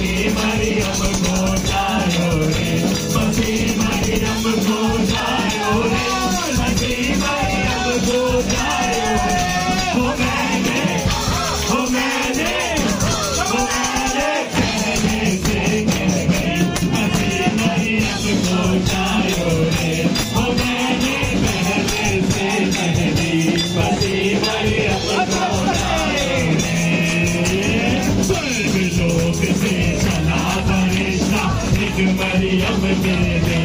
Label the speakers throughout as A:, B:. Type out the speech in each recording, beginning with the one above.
A: मसीह मरियम को जायो रे, मसीह मरियम को जायो रे, मसीह मरियम को जायो रे। हो मैंने कहने से कह गई, मसीह मरियम को जायो रे। हो मैंने पहले से कह दी, मसीह मरियम को जायो रे। स्वर्गलोक से चला फरिश्ता एक मरियम के लिए,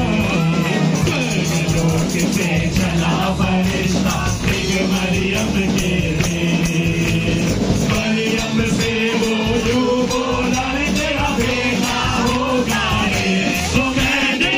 A: स्वर्गलोक से चला फरिश्ता एक मरियम के लिए। मरियम से वो यूं बोला रे तेरा बेटा होगा रे। ओ मैंने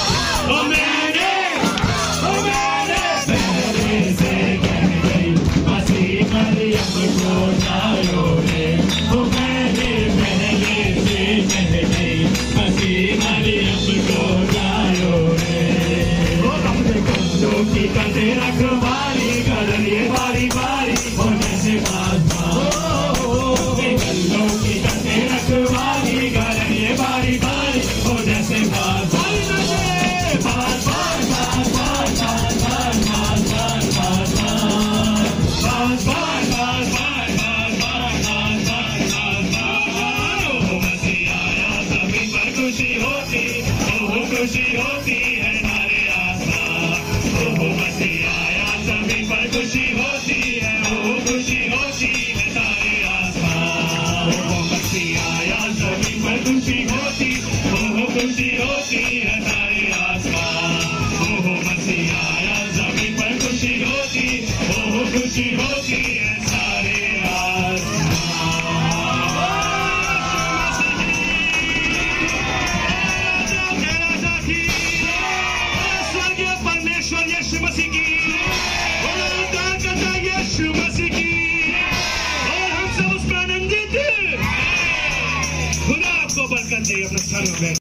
A: पहले से कह गई, मसीह मरियम को जायो रे। ओ मैंने पहले से कह गई, मसीह मरियम को जायो रे। ओ अपने कंधों की कंधे रखवाली कर लिए बारी बारी हो जैसे बादशाह। अपने कंधों की कंधे रखवाली कर लिए बारी बारी हो जैसे बादशाह। खुशी होती है सारे आसमान। ओहो मसीह आया सभी पर खुशी होती है, ओहो खुशी होती है सारे आसमान। ओहो मसीह आया सभी पर खुशी होती, ओहो खुशी होती है सारे आसमान। ओहो मसीह आया सभी पर खुशी होती, ओहो खुशी होती है सारे आसमान। यीशु मसीह की और उद्धार करता यीशु मसीह की, और हम सब उस पर आनंदित। खुदा आपको बरकत दे। अपना सर